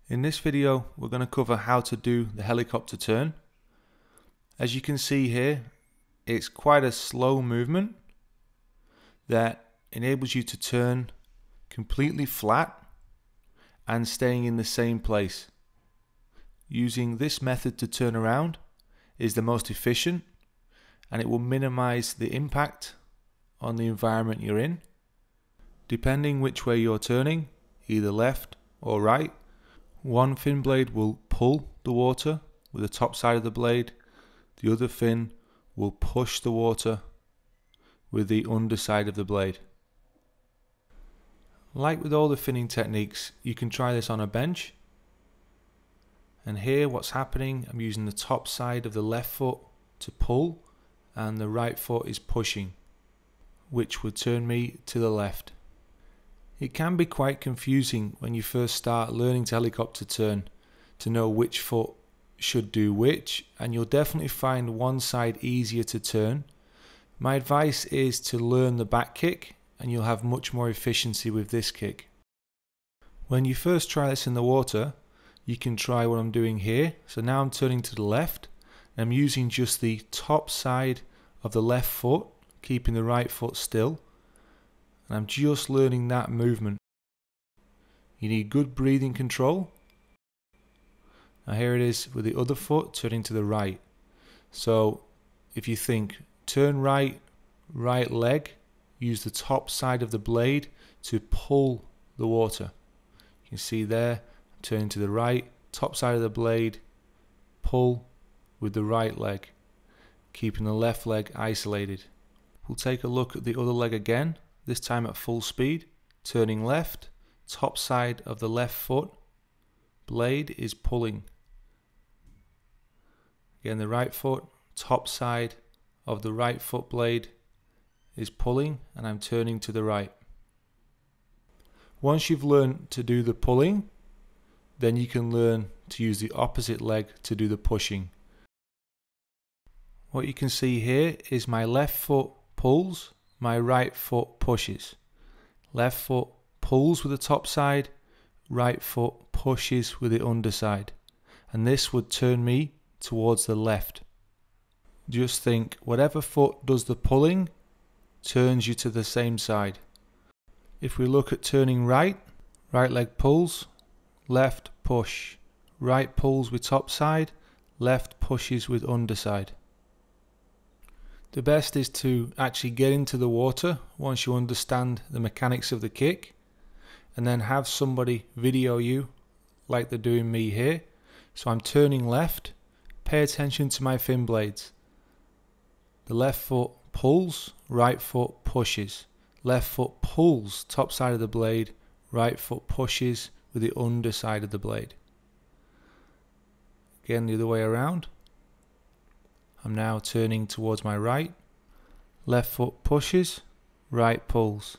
In this video we're going to cover how to do the helicopter turn. As you can see here, it's quite a slow movement that enables you to turn completely flat and staying in the same place. Using this method to turn around is the most efficient, and it will minimize the impact on the environment you're in. Depending which way you're turning, either left or right, one fin blade will pull the water with the top side of the blade, the other fin will push the water with the underside of the blade. Like with all the finning techniques, you can try this on a bench. And here what's happening, I'm using the top side of the left foot to pull and the right foot is pushing, which would turn me to the left. It can be quite confusing when you first start learning to helicopter turn to know which foot should do which, and you'll definitely find one side easier to turn. My advice is to learn the back kick and you'll have much more efficiency with this kick. When you first try this in the water, you can try what I'm doing here. So now I'm turning to the left and I'm using just the top side of the left foot, keeping the right foot still. And I'm just learning that movement. You need good breathing control. Now here it is with the other foot turning to the right. So if you think turn right, right leg, use the top side of the blade to pull the water. You can see there, I'm turning to the right, top side of the blade, pull with the right leg, keeping the left leg isolated. We'll take a look at the other leg again. This time at full speed, turning left, top side of the left foot, blade is pulling. Again, the right foot, top side of the right foot blade is pulling, and I'm turning to the right. Once you've learned to do the pulling, then you can learn to use the opposite leg to do the pushing. What you can see here is my left foot pulls, my right foot pushes. Left foot pulls with the top side, right foot pushes with the underside. And this would turn me towards the left. Just think, whatever foot does the pulling turns you to the same side. If we look at turning right, right leg pulls, left push. Right pulls with top side, left pushes with underside. The best is to actually get into the water once you understand the mechanics of the kick, and then have somebody video you like they're doing me here. So I'm turning left, pay attention to my fin blades. The left foot pulls, right foot pushes. Left foot pulls, top side of the blade, right foot pushes with the underside of the blade. Again, the other way around. I'm now turning towards my right. Left foot pushes, right pulls.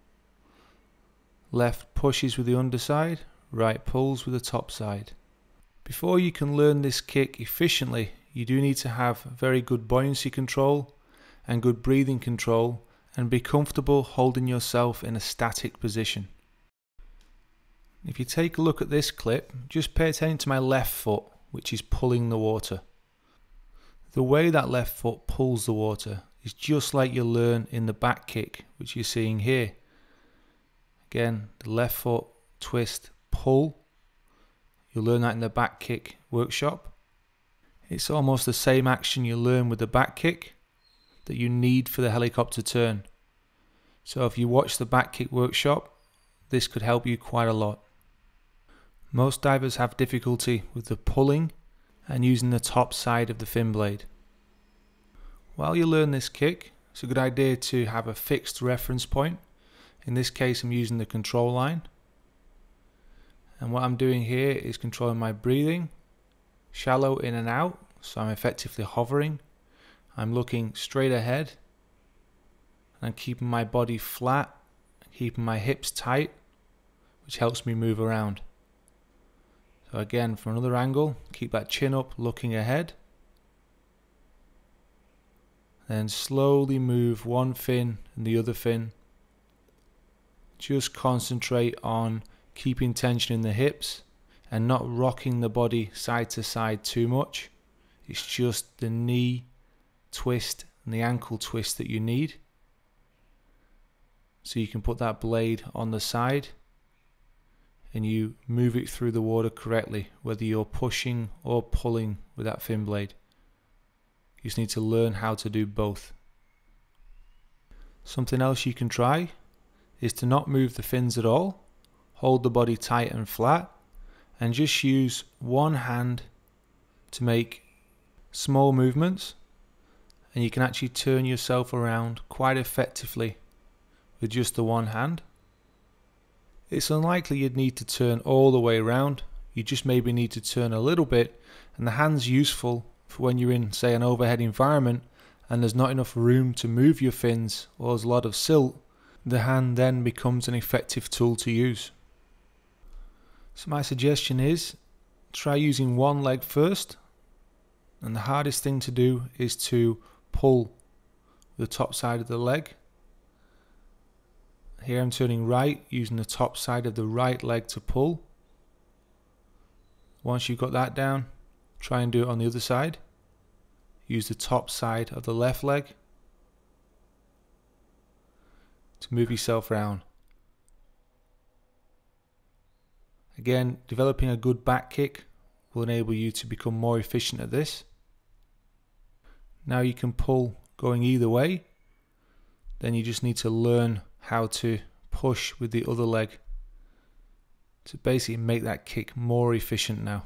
Left pushes with the underside, right pulls with the top side. Before you can learn this kick efficiently, you do need to have very good buoyancy control and good breathing control, and be comfortable holding yourself in a static position. If you take a look at this clip, just pay attention to my left foot, which is pulling the water. The way that left foot pulls the water is just like you learn in the back kick, which you're seeing here. Again, the left foot twist, pull. You'll learn that in the back kick workshop. It's almost the same action you learn with the back kick that you need for the helicopter turn. So if you watch the back kick workshop, this could help you quite a lot. Most divers have difficulty with the pulling and using the top side of the fin blade. While you learn this kick, it's a good idea to have a fixed reference point. In this case, I'm using the control line. And what I'm doing here is controlling my breathing, shallow in and out, so I'm effectively hovering. I'm looking straight ahead, and I'm keeping my body flat, keeping my hips tight, which helps me move around. So again, from another angle, keep that chin up, looking ahead. Then slowly move one fin and the other fin. Just concentrate on keeping tension in the hips and not rocking the body side to side too much. It's just the knee twist and the ankle twist that you need. So you can put that blade on the side and you move it through the water correctly, whether you're pushing or pulling with that fin blade. You just need to learn how to do both. Something else you can try is to not move the fins at all, hold the body tight and flat, and just use one hand to make small movements, and you can actually turn yourself around quite effectively with just the one hand. It's unlikely you'd need to turn all the way around. You just maybe need to turn a little bit, and the hand's useful for when you're in, say, an overhead environment and there's not enough room to move your fins or there's a lot of silt. The hand then becomes an effective tool to use. So my suggestion is try using one leg first, and the hardest thing to do is to pull the top side of the leg. Here I'm turning right, using the top side of the right leg to pull. Once you've got that down, try and do it on the other side. Use the top side of the left leg to move yourself around. Again, developing a good back kick will enable you to become more efficient at this. Now you can pull going either way. Then you just need to learn how to push with the other leg to basically make that kick more efficient now.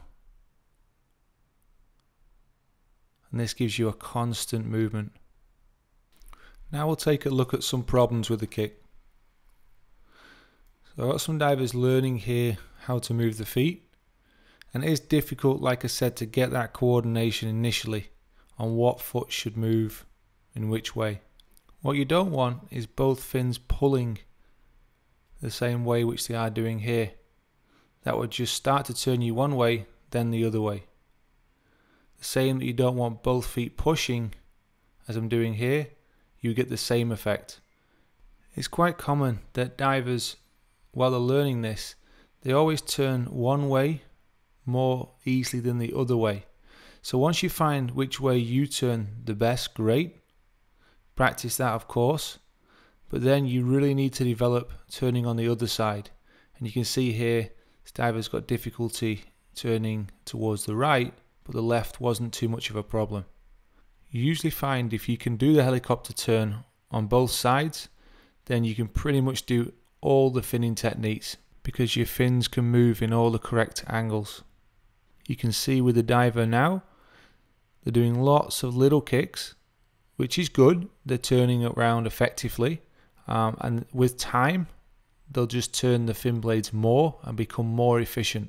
And this gives you a constant movement. Now we'll take a look at some problems with the kick. So I've got some divers learning here how to move the feet, and it is difficult, like I said, to get that coordination initially on what foot should move in which way. What you don't want is both fins pulling the same way which they are doing here. That would just start to turn you one way, then the other way. The same that you don't want both feet pushing, as I'm doing here, you get the same effect. It's quite common that divers, while they're learning this, they always turn one way more easily than the other way. So once you find which way you turn the best, great. Practice that, of course, but then you really need to develop turning on the other side. And you can see here this diver's got difficulty turning towards the right, but the left wasn't too much of a problem. You usually find if you can do the helicopter turn on both sides, then you can pretty much do all the finning techniques because your fins can move in all the correct angles. You can see with the diver now, they're doing lots of little kicks, which is good. They're turning around effectively, and with time they'll just turn the fin blades more and become more efficient.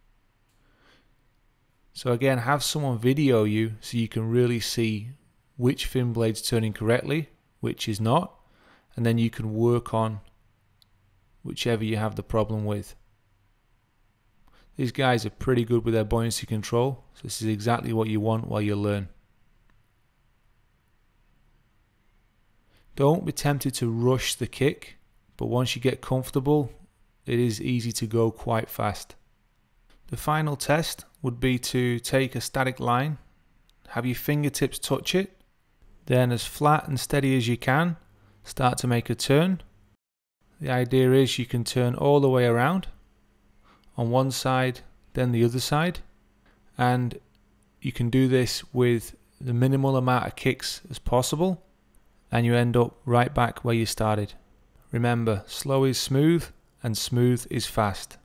So again, have someone video you so you can really see which fin blade's turning correctly, which is not, and then you can work on whichever you have the problem with. These guys are pretty good with their buoyancy control, so this is exactly what you want while you learn. Don't be tempted to rush the kick, but once you get comfortable, it is easy to go quite fast. The final test would be to take a static line, have your fingertips touch it, then as flat and steady as you can, start to make a turn. The idea is you can turn all the way around on one side, then the other side, and you can do this with the minimal amount of kicks as possible, and you end up right back where you started. Remember, slow is smooth and smooth is fast.